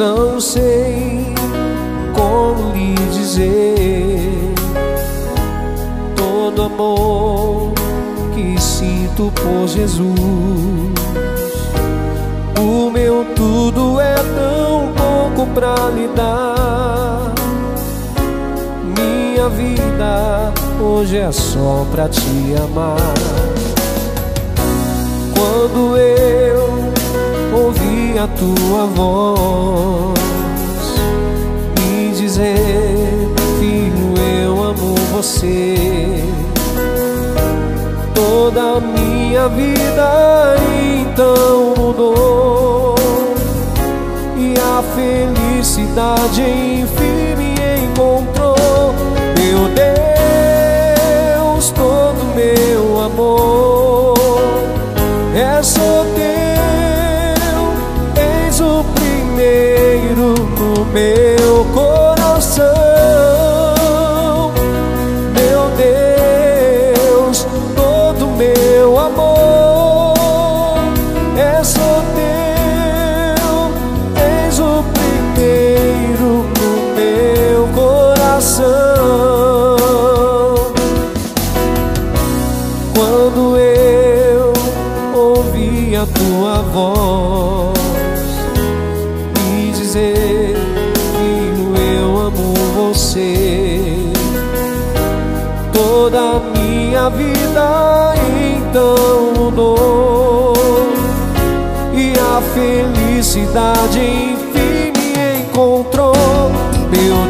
Não sei como lhe dizer todo amor que sinto por Jesus. O meu tudo é tão pouco pra lhe dar. Minha vida hoje é só pra te amar. Quando eu ouvi a tua voz me dizer: filho, eu amo você, toda a minha vida então mudou, e a felicidade enfim me encontrou. Meu Deus, todo meu amor é só teu, eis o primeiro no meu coração. Meu Deus, todo meu amor é só teu, eis o primeiro no meu coração. Quando eu ouvi a tua voz me dizer: filho, eu amo você, toda a minha vida então mudou, e a felicidade enfim me encontrou. Meu